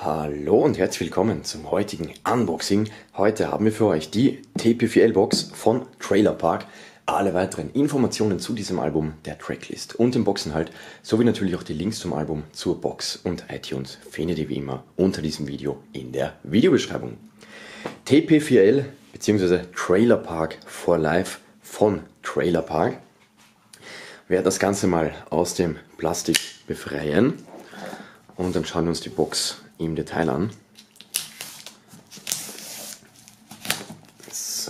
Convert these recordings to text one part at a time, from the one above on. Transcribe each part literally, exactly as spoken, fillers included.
Hallo und herzlich willkommen zum heutigen Unboxing. Heute haben wir für euch die T P vier L Box von Trailer Park. Alle weiteren Informationen zu diesem Album, der Tracklist und dem Boxinhalt, sowie natürlich auch die Links zum Album, zur Box und iTunes findet ihr wie immer unter diesem Video in der Videobeschreibung. T P vier L bzw. Trailer Park for Life von Trailer Park. Wir werden das Ganze mal aus dem Plastik befreien und dann schauen wir uns die Box im Detail an. So.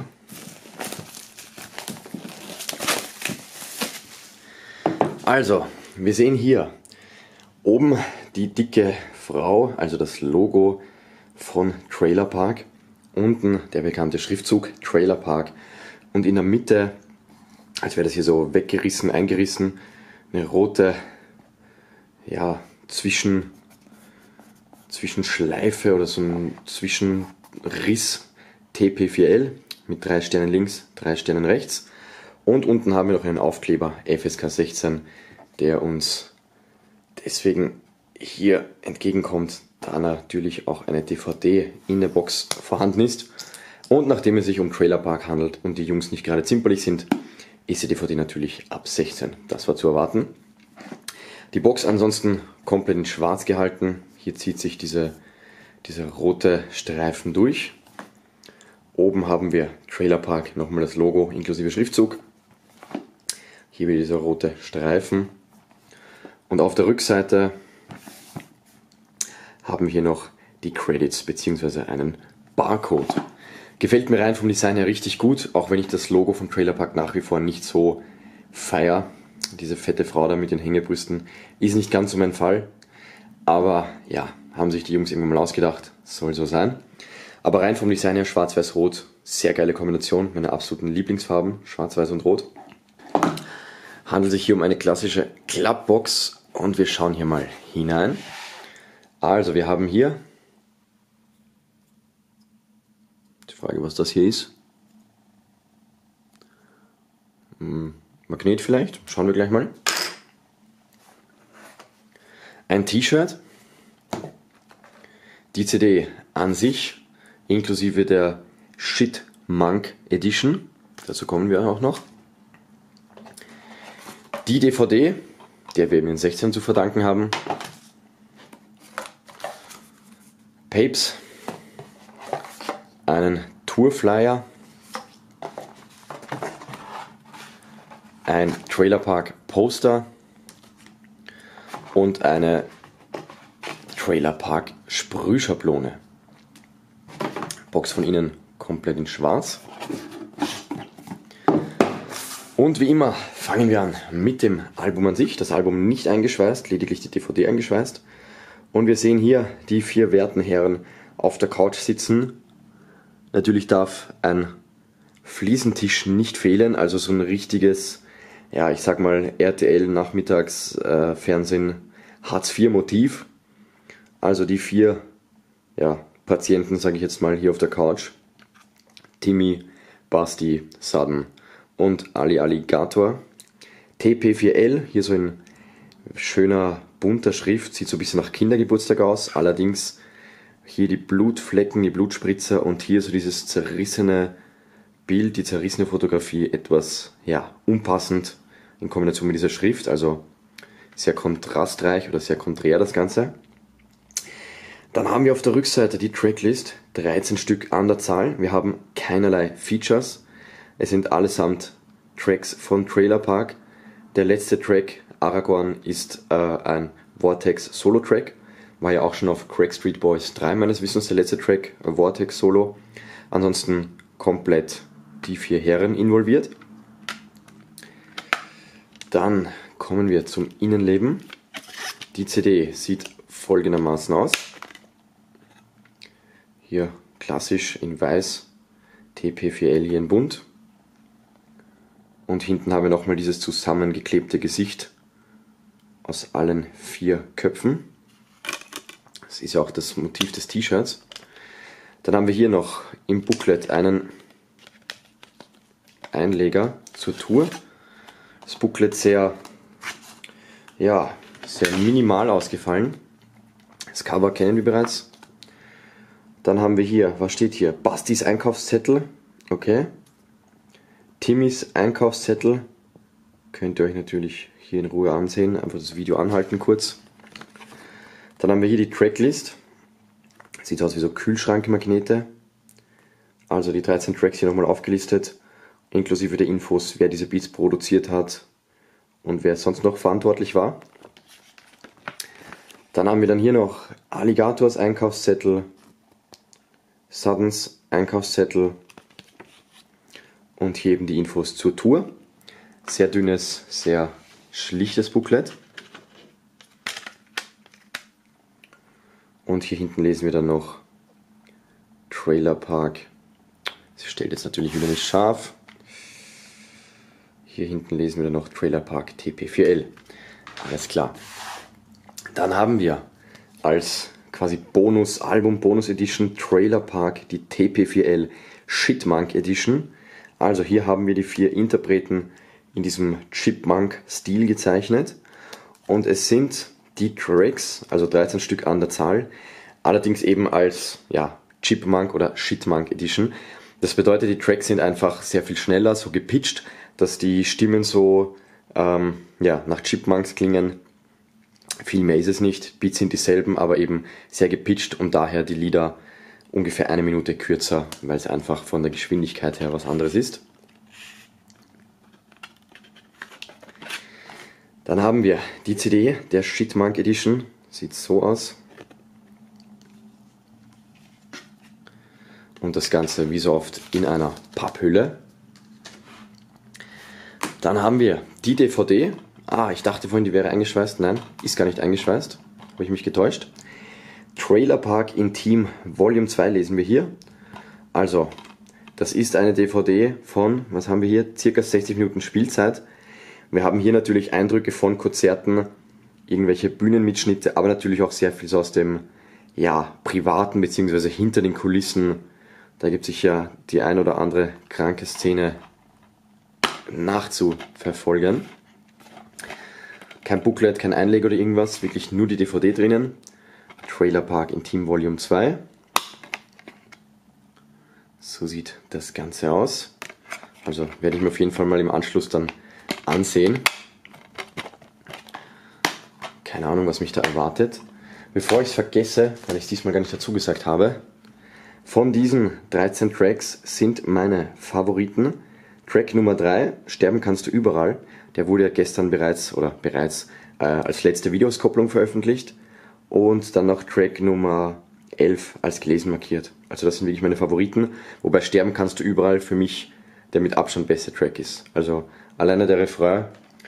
Also, wir sehen hier oben die dicke Frau, also das Logo von Trailer Park, unten der bekannte Schriftzug Trailer Park und in der Mitte, als wäre das hier so weggerissen, eingerissen, eine rote, ja, zwischen Zwischenschleife oder so ein Zwischenriss T P vier L mit drei Sternen links, drei Sternen rechts. Und unten haben wir noch einen Aufkleber F S K sechzehn, der uns deswegen hier entgegenkommt, da natürlich auch eine D V D in der Box vorhanden ist. Und nachdem es sich um Trailer Park handelt und die Jungs nicht gerade zimperlich sind, ist die D V D natürlich ab sechzehn. Das war zu erwarten. Die Box ansonsten komplett in schwarz gehalten. Hier zieht sich diese, dieser rote Streifen durch. Oben haben wir Trailer Park, nochmal das Logo inklusive Schriftzug. Hier wieder dieser rote Streifen. Und auf der Rückseite haben wir hier noch die Credits bzw. einen Barcode. Gefällt mir rein vom Design her richtig gut, auch wenn ich das Logo von Trailer Park nach wie vor nicht so feiere. Diese fette Frau da mit den Hängebrüsten ist nicht ganz so mein Fall. Aber ja, haben sich die Jungs irgendwann mal ausgedacht, soll so sein. Aber rein vom Design her schwarz-weiß-rot, sehr geile Kombination, meine absoluten Lieblingsfarben, schwarz-weiß und rot. Handelt sich hier um eine klassische Klappbox und wir schauen hier mal hinein. Also wir haben hier, die Frage, was das hier ist. Hm, Magnet vielleicht, schauen wir gleich mal. Ein T-Shirt, die C D an sich, inklusive der Shit Monk Edition, dazu kommen wir auch noch. Die D V D, der wir eben in sechzehn zu verdanken haben. Papes, einen Tourflyer, ein Trailer Park Poster und eine Trailer Park Sprühschablone. Box von innen komplett in schwarz. Und wie immer fangen wir an mit dem Album an sich. Das Album nicht eingeschweißt, lediglich die D V D eingeschweißt. Und wir sehen hier die vier werten Herren auf der Couch sitzen. Natürlich darf ein Fliesentisch nicht fehlen, also so ein richtiges, ja, ich sag mal R T L Nachmittags äh, Fernsehen Hartz vier Motiv. Also die vier, ja, Patienten, sage ich jetzt mal, hier auf der Couch. Timmy, Basti, Sudden und Ali Alligator. T P vier L, hier so in schöner bunter Schrift, sieht so ein bisschen nach Kindergeburtstag aus. Allerdings hier die Blutflecken, die Blutspritzer und hier so dieses zerrissene Bild, die zerrissene Fotografie, etwas, ja, unpassend in Kombination mit dieser Schrift, also sehr kontrastreich oder sehr konträr das Ganze. Dann haben wir auf der Rückseite die Tracklist, dreizehn Stück an der Zahl. Wir haben keinerlei Features. Es sind allesamt Tracks von Trailer Park. Der letzte Track, Aragorn, ist äh, ein Vortex Solo-Track. War ja auch schon auf Crack Street Boys drei meines Wissens der letzte Track, Vortex Solo. Ansonsten komplett die vier Herren involviert. Dann kommen wir zum Innenleben. Die C D sieht folgendermaßen aus. Hier klassisch in weiß, T P vier L hier in bunt. Und hinten haben wir nochmal dieses zusammengeklebte Gesicht aus allen vier Köpfen. Das ist ja auch das Motiv des T-Shirts. Dann haben wir hier noch im Booklet einen Einleger zur Tour. Das Booklet sehr, ja, sehr minimal ausgefallen. Das Cover kennen wir bereits. Dann haben wir hier, was steht hier? Bastis Einkaufszettel. Okay. Timmys Einkaufszettel. Könnt ihr euch natürlich hier in Ruhe ansehen. Einfach das Video anhalten kurz. Dann haben wir hier die Tracklist. Sieht aus wie so Kühlschrankmagnete. Also die dreizehn Tracks hier nochmal aufgelistet. Inklusive der Infos, wer diese Beats produziert hat und wer sonst noch verantwortlich war. Dann haben wir dann hier noch Alligators Einkaufszettel, Suddens Einkaufszettel und hier eben die Infos zur Tour. Sehr dünnes, sehr schlichtes Booklet. Und hier hinten lesen wir dann noch Trailer Park. Sie stellt jetzt natürlich wieder nicht scharf. Hier hinten lesen wir dann noch Trailer Park T P vier L. Alles klar. Dann haben wir als quasi Bonus, Album Bonus Edition Trailer Park die T P vier L Chipmunk Edition. Also hier haben wir die vier Interpreten in diesem Chipmunk-Stil gezeichnet. Und es sind die Tracks, also dreizehn Stück an der Zahl, allerdings eben als ja, Chipmunk oder Shitmunk Edition. Das bedeutet, die Tracks sind einfach sehr viel schneller, so gepitcht, dass die Stimmen so ähm, ja, nach Chipmunks klingen. Viel mehr ist es nicht, Beats sind dieselben, aber eben sehr gepitcht und daher die Lieder ungefähr eine Minute kürzer, weil es einfach von der Geschwindigkeit her was anderes ist. Dann haben wir die C D der Chipmunk Edition, sieht so aus. Und das Ganze wie so oft in einer Papphülle. Dann haben wir die D V D. Ah, ich dachte vorhin, die wäre eingeschweißt. Nein, ist gar nicht eingeschweißt. Habe ich mich getäuscht. Trailer Park Intim Volume zwei lesen wir hier. Also, das ist eine D V D von, was haben wir hier? Circa sechzig Minuten Spielzeit. Wir haben hier natürlich Eindrücke von Konzerten, irgendwelche Bühnenmitschnitte, aber natürlich auch sehr viel so aus dem ja, privaten bzw. hinter den Kulissen. Da gibt es sicher die ein oder andere kranke Szene nachzuverfolgen. Kein Booklet, kein Einleger oder irgendwas, wirklich nur die D V D drinnen. Trailer Park Intim Volume zwei. So sieht das Ganze aus. Also werde ich mir auf jeden Fall mal im Anschluss dann ansehen. Keine Ahnung, was mich da erwartet. Bevor ich es vergesse, weil ich es diesmal gar nicht dazu gesagt habe, von diesen dreizehn Tracks sind meine Favoriten Track Nummer drei, Sterben kannst du überall. Der wurde ja gestern bereits oder bereits äh, als letzte Videoauskopplung veröffentlicht. Und dann noch Track Nummer elf als gelesen markiert. Also das sind wirklich meine Favoriten. Wobei Sterben kannst du überall für mich der mit Abstand beste Track ist. Also alleine der Refrain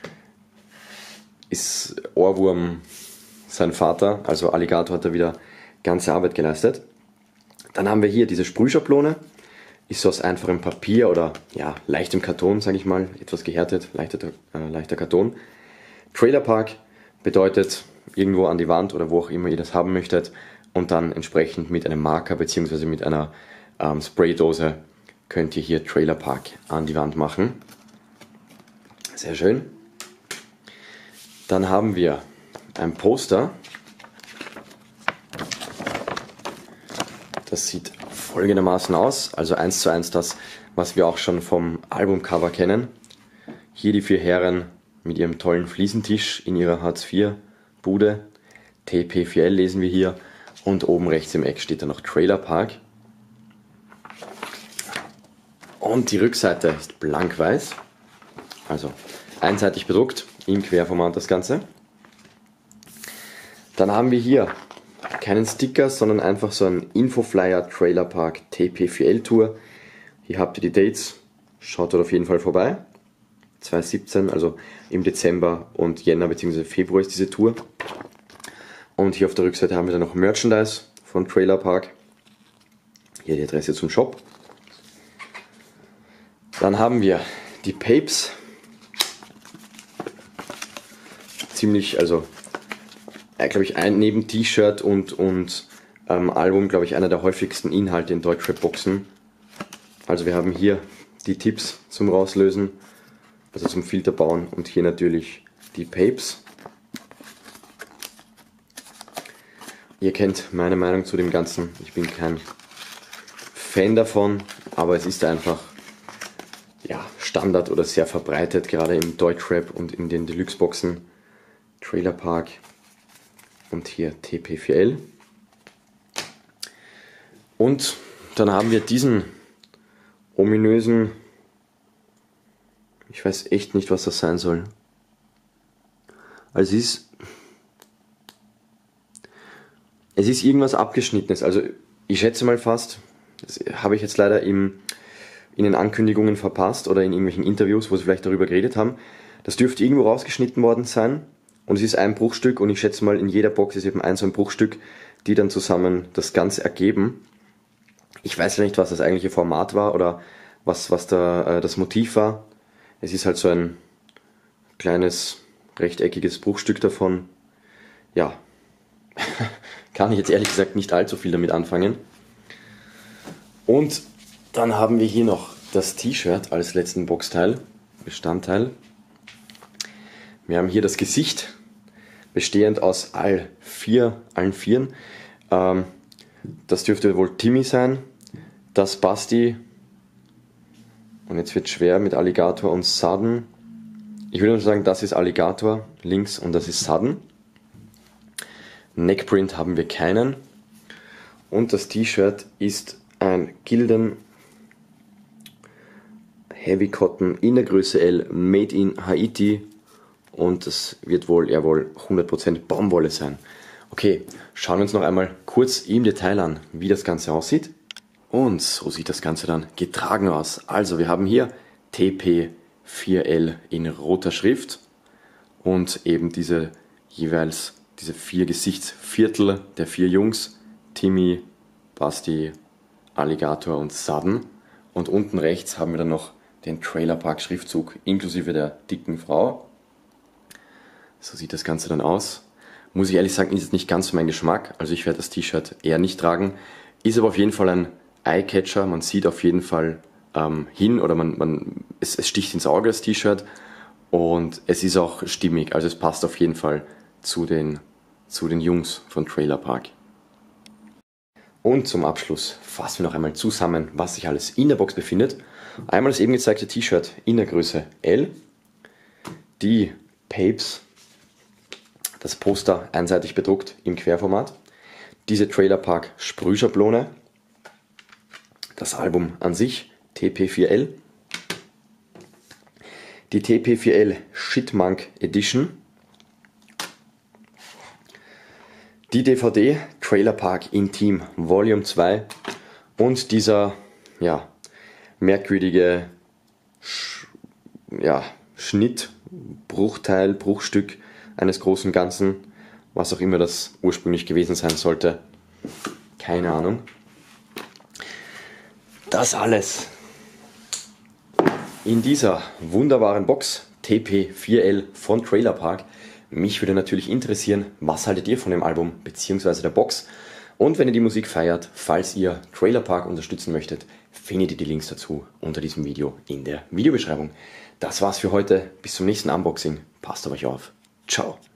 ist Ohrwurm sein Vater. Also Alligator hat da wieder ganze Arbeit geleistet. Dann haben wir hier diese Sprühschablone. Ist so aus einfachem Papier oder ja, leichtem Karton, sage ich mal, etwas gehärtet, leichter, äh, leichter Karton. Trailer Park bedeutet irgendwo an die Wand oder wo auch immer ihr das haben möchtet und dann entsprechend mit einem Marker bzw. mit einer ähm, Spraydose könnt ihr hier Trailer Park an die Wand machen. Sehr schön. Dann haben wir ein Poster. Das sieht folgendermaßen aus, also eins zu eins das, was wir auch schon vom Albumcover kennen. Hier die vier Herren mit ihrem tollen Fliesentisch in ihrer Hartz vier Bude. T P vier L lesen wir hier und oben rechts im Eck steht dann noch Trailer Park. Und die Rückseite ist blank-weiß, also einseitig bedruckt, im Querformat das Ganze. Dann haben wir hier keinen Sticker, sondern einfach so einen Infoflyer Trailer Park T P vier L Tour. Hier habt ihr die Dates, schaut dort auf jeden Fall vorbei. zwanzig siebzehn, also im Dezember und Jänner bzw. Februar ist diese Tour. Und hier auf der Rückseite haben wir dann noch Merchandise von Trailer Park. Hier die Adresse zum Shop. Dann haben wir die Papes. Ziemlich, also äh, glaube ich, ein neben T-Shirt und, und ähm, Album, glaube ich, einer der häufigsten Inhalte in Deutschrap-Boxen. Also wir haben hier die Tipps zum Rauslösen, also zum Filterbauen und hier natürlich die Papes. Ihr kennt meine Meinung zu dem Ganzen. Ich bin kein Fan davon, aber es ist einfach ja, Standard oder sehr verbreitet, gerade im Deutschrap und in den Deluxe-Boxen. Trailer Park und hier T P vier L. Und dann haben wir diesen ominösen, ich weiß echt nicht, was das sein soll. Also es ist, es ist irgendwas Abgeschnittenes. Also ich schätze mal fast, das habe ich jetzt leider im, in den Ankündigungen verpasst oder in irgendwelchen Interviews, wo sie vielleicht darüber geredet haben. Das dürfte irgendwo rausgeschnitten worden sein und es ist ein Bruchstück und ich schätze mal, in jeder Box ist eben ein so ein Bruchstück, die dann zusammen das Ganze ergeben. Ich weiß ja nicht, was das eigentliche Format war oder was, was da äh, das Motiv war. Es ist halt so ein kleines rechteckiges Bruchstück davon. Ja, kann ich jetzt ehrlich gesagt nicht allzu viel damit anfangen. Und dann haben wir hier noch das T-Shirt als letzten Boxteil, Bestandteil. Wir haben hier das Gesicht, bestehend aus all vier, allen Vieren. Ähm, das dürfte wohl Timmy sein, das Basti, und jetzt wird schwer mit Alligator und Sudden. Ich würde nur sagen, das ist Alligator links und das ist Sudden. Neckprint haben wir keinen. Und das T-Shirt ist ein Gildan Heavy Cotton in der Größe L, made in Haiti. Und das wird wohl, ja wohl hundert Prozent Baumwolle sein. Okay, schauen wir uns noch einmal kurz im Detail an, wie das Ganze aussieht. Und so sieht das Ganze dann getragen aus. Also wir haben hier T P vier L in roter Schrift und eben diese jeweils diese vier Gesichtsviertel der vier Jungs, Timmy, Basti, Alligator und Sudden. Und unten rechts haben wir dann noch den Trailer Park Schriftzug inklusive der dicken Frau. So sieht das Ganze dann aus. Muss ich ehrlich sagen, ist es nicht ganz so mein Geschmack. Also ich werde das T-Shirt eher nicht tragen. Ist aber auf jeden Fall ein Eyecatcher. Man sieht auf jeden Fall ähm, hin oder man, man es, es sticht ins Auge, das T-Shirt. Und es ist auch stimmig. Also es passt auf jeden Fall zu den, zu den Jungs von Trailer Park. Und zum Abschluss fassen wir noch einmal zusammen, was sich alles in der Box befindet. Einmal das eben gezeigte T-Shirt in der Größe L. Die Papes, das Poster einseitig bedruckt im Querformat. Diese Trailer Park Sprühschablone. Das Album an sich, T P vier L. Die T P vier L Chipmunk Edition. Die D V D Trailer Park Intim Volume zwei. Und dieser, ja, merkwürdige Sch ja, Schnitt, Bruchteil, Bruchstück eines großen Ganzen, was auch immer das ursprünglich gewesen sein sollte. Keine Ahnung. Das alles in dieser wunderbaren Box T P vier L von Trailer Park. Mich würde natürlich interessieren, was haltet ihr von dem Album bzw. der Box? Und wenn ihr die Musik feiert, falls ihr Trailer Park unterstützen möchtet, findet ihr die Links dazu unter diesem Video in der Videobeschreibung. Das war's für heute. Bis zum nächsten Unboxing. Passt auf euch auf. Ciao.